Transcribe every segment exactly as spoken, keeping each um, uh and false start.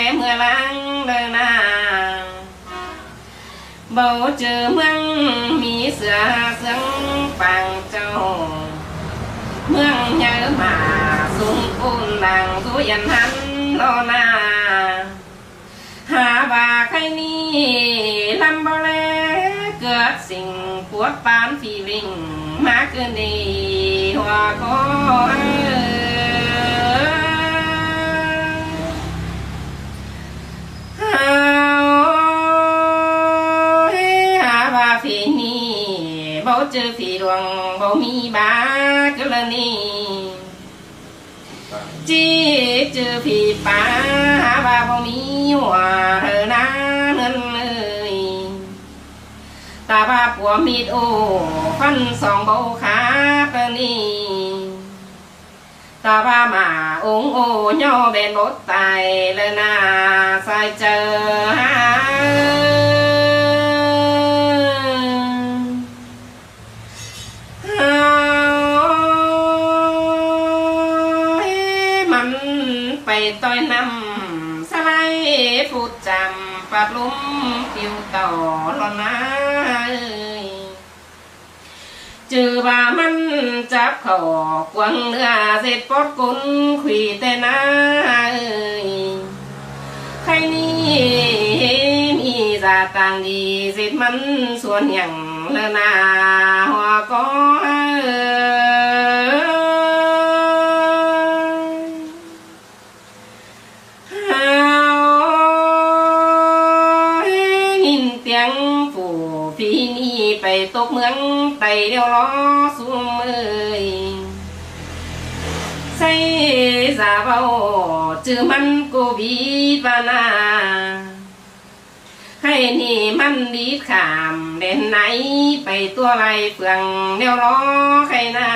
เมื่อล้างเดินนาเบาเจอเมืองมีเสือเสืองปังเจ้าเมืองเยอะมาสูงอุ่นดังสุยันหันโลนาหาบาใครนี่ลำบาเลเกิดสิ่งปวดปานฟีลิงมาเกินดีหัวก็เบาเจอฝีดวงเบามีบากละนี่จีเจอฝีป่าหาบาเบามีหัวเธอหน้าเงินเลยตาบาปัวมีดโอฟันสองเบาขาปนี่ตาบามาองโอย่อเบนบดตายเลยนาใส่เจอหาไปต้อยน้ำสไลฟูดจำปัดลุ้มปิวต่อลอนาจือว่ามันจับเขากวางเนื้อเสร็จปอดกุนขุยแต่นาใครนี่มีจาต่างดีเสร็จมันส่วนอย่างเลนาหัวก็ไปตกเมืองไตเดียวล้อสูงเอ่ยใส่สาเบาจือมันกูบีปานาให้นี่มันดีขามเด่นไหนไปตัวไรเปลืองเดียวล้อใครนา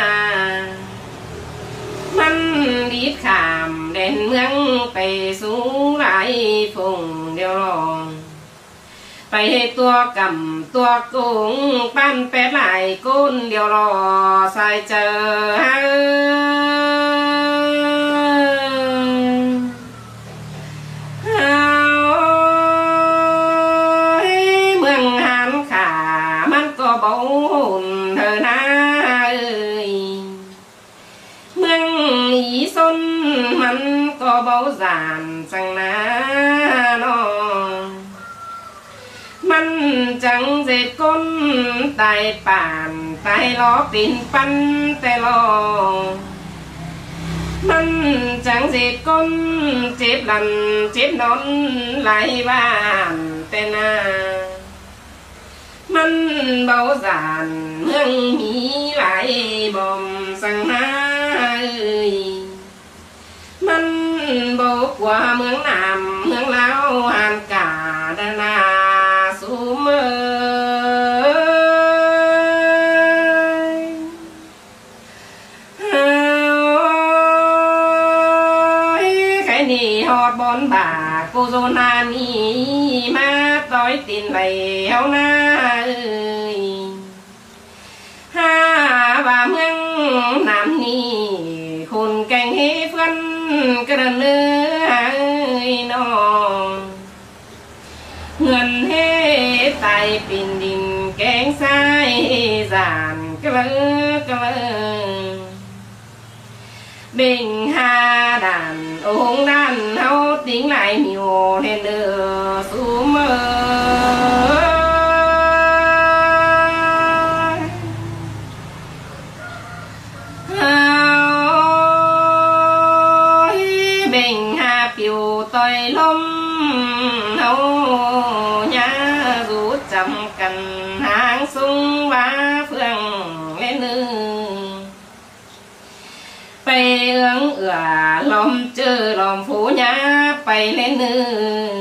มันดีขามเด่นเมืองไปสูงไรฟงเดียวล้อไปให้ตัวกำตัวกุ้งปั้นแปดไหลก้นเดียวรอใส่เจอเมืองหันขามันก็เบาหุ่นเธอหน้าเอ้ยเมืองอีสนมันก็เบาจานจังนะน้องมันจังเจ็ดก้นตายป่านตายล้อปิ่นปันแต่ลอมันจังเจ็ดก้นเจ็บลันเจ็บนอนไหลบ้านแต่นามันเบาจานเมืองมีหลายบ่มสังหามันเบากว่าเมืองนามเมืองลาวหันกาดานาสูเมใครนี่ฮอดบอนบ่ากูโซนานีมาต้อยตินไหลเฮาหน้าเอ้ยหาว่าเมืองน้ำนี่คุณแกงให้เพื่อนกระเนื้อเอ้ยน้องเงินให้ไตปิ่นดินแกงซ้ายจานกระเลอกระเลเบ่งหาด่านองด้านเฮาติ้งไหลเหนียวเล่นเดือสูเมอเบ่งหาปิวต่อยลมเฮาจำกันหางสูงว่าเฟื่องเล่นนึงไปเอื้องเอื้อลมเจอลมผูญาไปเล่นนึง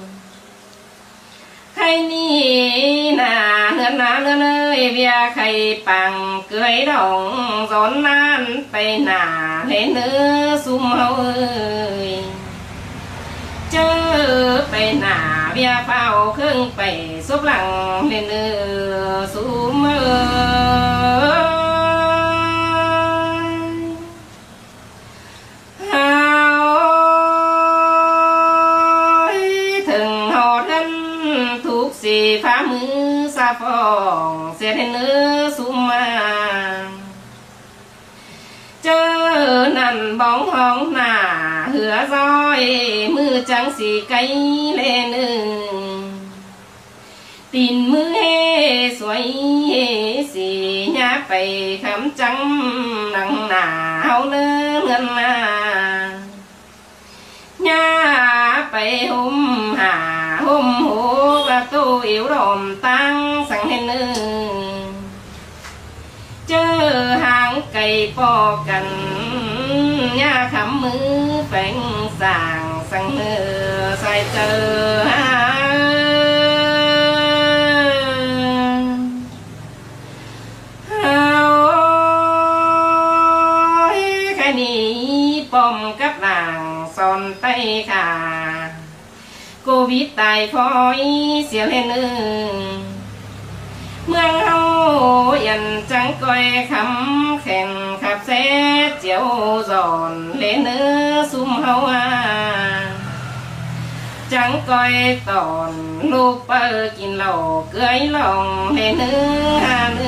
ใครนี่นาเฮือนนาเนื้อเนยเบียใครปังเกยดองสอนนานไปหนาเล่นเนื้อซุ่มเฮาเอ้ยเจอไปหนาเบียเฝ้าเครื่องไปซุบหลังเล่นเนื้อสูมเอ้ย xì phá mứ xa phòng sẽ đến nữa xung mà chớ nằn bóng hóng nà hứa roi mưa trắng xì cây lên tin mưa hê xoay hê xì nhá phải khám trắng nắng nào nơ ngân à nhá phải hôm hà hôm hố và tô yếu đồm tăng sang hên nơ chớ hàng cây po cần nhá khám mưa phèn sàng sang nơ sai chờ bom các làng son tay khả Covid tài phôi xìa lên ư mương hâu yên trắng coi khắm khen khắp xe chiếu giòn lên ư xung hâu à trắng coi tòn lúc bơ kín lầu cưới lòng lên ư hà ư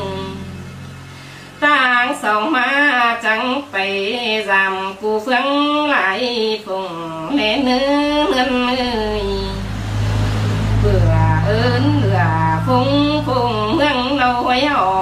tang sông má trắng phải giảm cụ phương lại phùng lên nương ơi vừa ơn lửa phùng phùng hương lâu hối hò